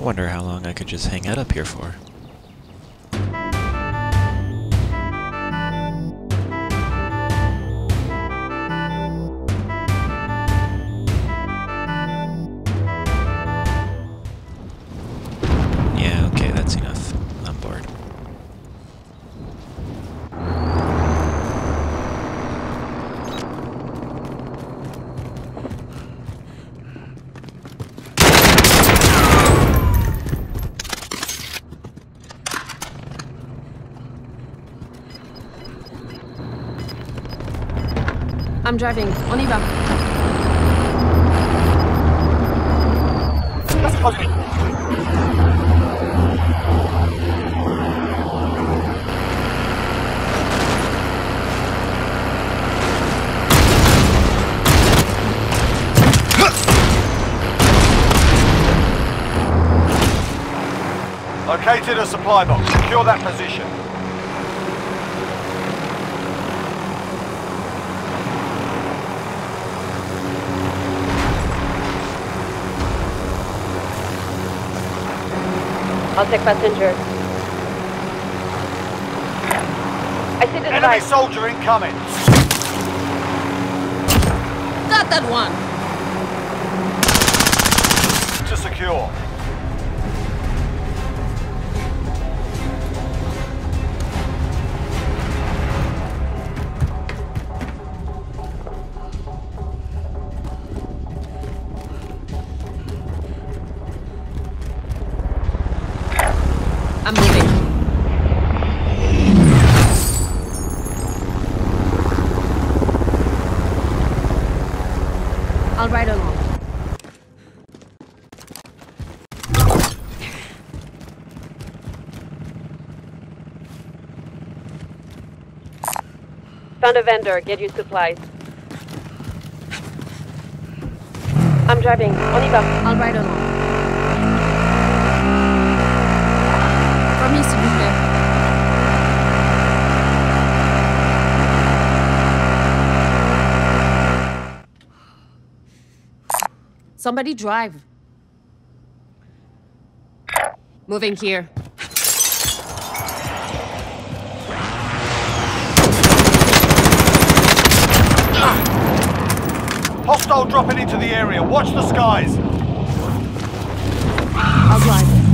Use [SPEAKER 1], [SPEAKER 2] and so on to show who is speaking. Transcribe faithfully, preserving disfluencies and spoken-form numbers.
[SPEAKER 1] wonder how long I could just hang out up here for. Yeah, okay, that's enough. I'm bored.
[SPEAKER 2] I'm driving. On y va.
[SPEAKER 3] Located a supply box. Secure that position.
[SPEAKER 2] I'll take passenger. I see the
[SPEAKER 3] Enemy
[SPEAKER 2] device.
[SPEAKER 3] soldier incoming.
[SPEAKER 2] Got that one.
[SPEAKER 3] To secure.
[SPEAKER 2] I'm moving. I'll ride along. Found a vendor. Get you supplies. I'm driving. On y va. I'll ride along. Permis, s'il vous plaît. Somebody drive. Moving here.
[SPEAKER 3] Hostile dropping into the area. Watch the skies.
[SPEAKER 2] I'll drive.